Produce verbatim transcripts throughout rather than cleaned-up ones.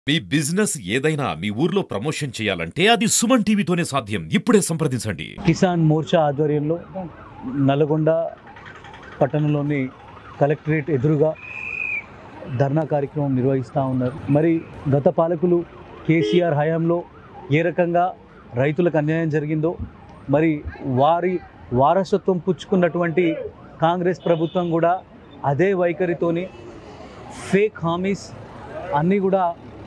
మీ business ఏదైనా మీ ఊర్లో promotion చేయాలంటే అది సుమన్ టీవీతోనే సాధ్యం. ఇప్పుడే సంప్రదించండి. కిసాన్ మోర్చా ఆధ్వర్యంలో నల్గొండ పట్టణంలోని కలెక్టరేట్ ఎదురుగా ధర్నా కార్యక్రమం నిర్వహిస్తూ ఉన్నారు. మరి గత పాలకులు కేసీఆర్ హయాంలో ఏ రకంగా రైతులకు అన్యాయం జరిగిందో, మరి వారి వారసత్వం పుచ్చుకున్నటువంటి కాంగ్రెస్ ప్రభుత్వం కూడా అదే వైఖరితోని ఫేక్ హామీస్ అన్నీ కూడా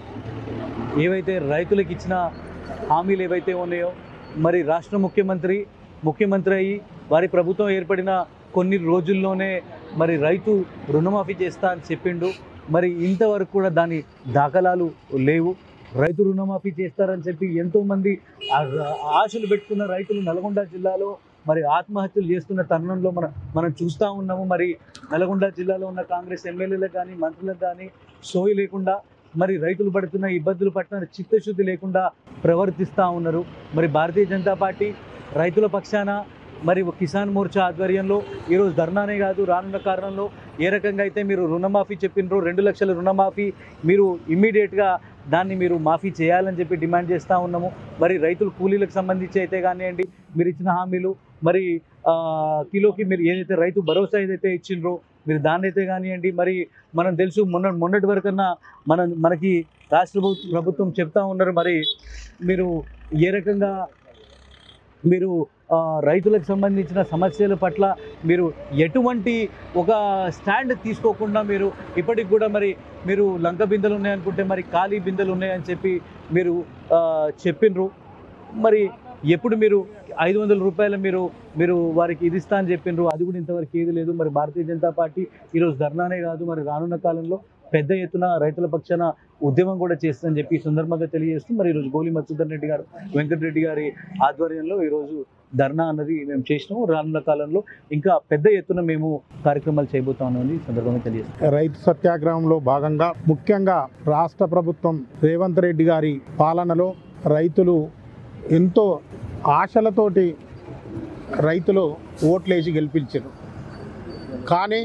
ఏవైతే రైతులకు ఇచ్చిన హామీలు ఏవైతే ఉన్నాయో, మరి రాష్ట్ర ముఖ్యమంత్రి ముఖ్యమంత్రి అయ్యి వారి ప్రభుత్వం ఏర్పడిన కొన్ని రోజుల్లోనే మరి రైతు రుణమాఫీ చేస్తా అని చెప్పిండు. మరి ఇంతవరకు కూడా దాని దాఖలాలు లేవు. రైతు రుణమాఫీ చేస్తారని చెప్పి ఎంతోమంది ఆశలు పెట్టుకున్న రైతులు నల్గొండ జిల్లాలో మరి ఆత్మహత్యలు చేస్తున్న తరుణంలో మనం మనం చూస్తూ ఉన్నాము. మరి నల్గొండ జిల్లాలో ఉన్న కాంగ్రెస్ ఎమ్మెల్యేలకు కానీ మంత్రులకు కానీ సోయి లేకుండా, మరి రైతులు పడుతున్న ఇబ్బందులు పట్టిన చిత్తశుద్ధి లేకుండా ప్రవర్తిస్తూ ఉన్నారు. మరి భారతీయ జనతా పార్టీ రైతుల పక్షాన మరి కిసాన్ మోర్చా ఆధ్వర్యంలో ఈరోజు ధర్నానే కాదు, రానున్న కారణంలో ఏ రకంగా అయితే మీరు రుణమాఫీ చెప్పినారో రెండు లక్షల రుణమాఫీ మీరు ఇమ్మీడియట్గా దాన్ని మీరు మాఫీ చేయాలని చెప్పి డిమాండ్ చేస్తూ ఉన్నాము. మరి రైతులు కూలీలకు సంబంధించి అయితే కానివ్వండి, మీరు ఇచ్చిన హామీలు, మరి కిలోకి మీరు ఏదైతే రైతు భరోసా ఏదైతే ఇచ్చిండ్రో మీరు దాన్ని అయితే కానివ్వండి, మరి మనం తెలుసు మొన్న మొన్నటి వరకన్నా మన మనకి రాష్ట్ర ప్రభుత్వం చెప్తా ఉన్నారు. మరి మీరు ఏ రకంగా మీరు రైతులకు సంబంధించిన సమస్యల పట్ల మీరు ఎటువంటి ఒక స్టాండ్ తీసుకోకుండా మీరు ఇప్పటికి కూడా మరి మీరు లంక బిందెలు ఉన్నాయనుకుంటే మరి ఖాళీ బిందెలు ఉన్నాయని చెప్పి మీరు చెప్పినరు. మరి ఎప్పుడు మీరు ఐదు వందల రూపాయలు మీరు మీరు వారికి ఇది ఇస్తా అని చెప్పినారు, అది కూడా ఇంతవరకు ఏది లేదు. మరి భారతీయ జనతా పార్టీ ఈరోజు ధర్నానే కాదు, మరి రానున్న కాలంలో పెద్ద ఎత్తున రైతుల పక్షాన ఉద్యమం కూడా చేస్తుందని చెప్పి ఈ సందర్భంగా తెలియజేస్తూ, మరి ఈరోజు గోలి మధుసూదన్ రెడ్డి గారు వెంకటరెడ్డి గారి ఆధ్వర్యంలో ఈరోజు ధర్నా అన్నది మేము చేసినాము. రానున్న కాలంలో ఇంకా పెద్ద ఎత్తున మేము కార్యక్రమాలు చేయబోతామని ఈ సందర్భంగా తెలియజేస్తాం. రైతు సత్యాగ్రహంలో భాగంగా ముఖ్యంగా రాష్ట్ర ప్రభుత్వం రేవంత్ రెడ్డి గారి పాలనలో రైతులు ఎంతో ఆశలతోటి రైతులు ఓట్లేసి గెలిపించారు. కానీ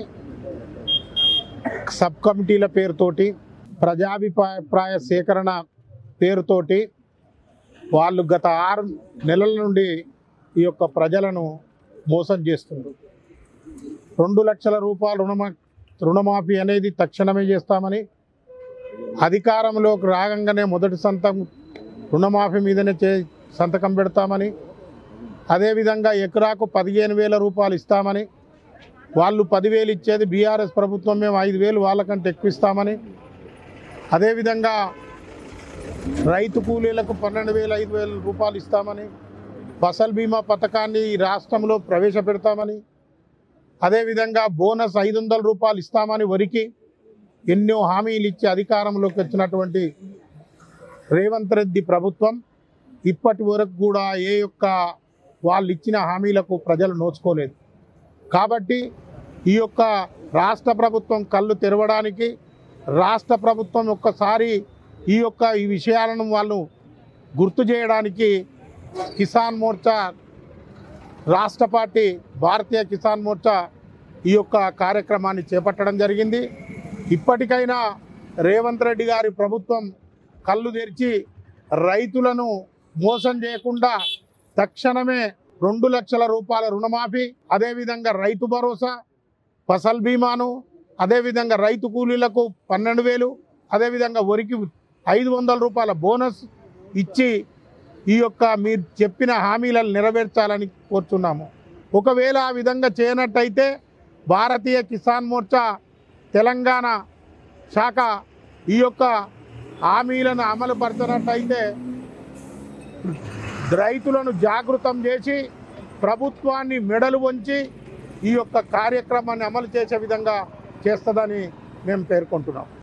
సబ్ కమిటీల పేరుతోటి, ప్రజాభిప్రాయ సేకరణ పేరుతోటి వాళ్ళు గత ఆరు నెలల నుండి ఈ యొక్క ప్రజలను మోసం చేస్తున్నారు. రెండు లక్షల రూపాయలు రుణమా రుణమాఫీ అనేది తక్షణమే చేస్తామని, అధికారంలోకి రాగానే మొదటి సంతకం రుణమాఫీ మీదనే చే సంతకం పెడతామని, అదేవిధంగా ఎకరాకు పదిహేను వేల రూపాయలు ఇస్తామని, వాళ్ళు పదివేలు ఇచ్చేది బీఆర్ఎస్ ప్రభుత్వం మేము ఐదు వేలు వాళ్ళకంటే ఎక్కువ ఇస్తామని, అదేవిధంగా రైతు కూలీలకు పన్నెండు వేల ఐదు వేల రూపాయలు ఇస్తామని, ఫసల్ బీమా పథకాన్ని ఈ రాష్ట్రంలో ప్రవేశపెడతామని, అదేవిధంగా బోనస్ ఐదు వందల రూపాయలు ఇస్తామని వరికి ఎన్నో హామీలు ఇచ్చి అధికారంలోకి వచ్చినటువంటి రేవంత్ రెడ్డి ప్రభుత్వం ఇప్పటి వరకు కూడా ఏ యొక్క వాళ్ళు ఇచ్చిన హామీలకు ప్రజలు నోచుకోలేదు. కాబట్టి ఈ యొక్క రాష్ట్ర ప్రభుత్వం కళ్ళు తెరవడానికి, రాష్ట్ర ప్రభుత్వం ఒక్కసారి ఈ యొక్క ఈ విషయాలను వాళ్ళు గుర్తు చేయడానికి కిసాన్ మోర్చా రాష్ట్ర పార్టీ భారతీయ కిసాన్ మోర్చా ఈ యొక్క కార్యక్రమాన్ని చేపట్టడం జరిగింది. ఇప్పటికైనా రేవంత్ రెడ్డి గారి ప్రభుత్వం కళ్ళు తెరిచి రైతులను మోసం చేయకుండా తక్షణమే రెండు లక్షల రూపాయల రుణమాఫీ, అదేవిధంగా రైతు భరోసా, ఫసల్ బీమాను, అదేవిధంగా రైతు కూలీలకు పన్నెండు వేలు, అదేవిధంగా వరికి ఐదు వందల రూపాయల బోనస్ ఇచ్చి ఈ యొక్క మీరు చెప్పిన హామీలను నెరవేర్చాలని కోరుతున్నాము. ఒకవేళ ఆ విధంగా చేయనట్టయితే భారతీయ కిసాన్ మోర్చా తెలంగాణ శాఖ ఈ యొక్క హామీలను అమలు పరచినట్టయితే రైతులను జాగృతం చేసి ప్రభుత్వాన్ని మెడలు వంచి ఈ యొక్క కార్యక్రమాన్ని అమలు చేసే విధంగా చేస్తుందని మేము పేర్కొంటున్నాం.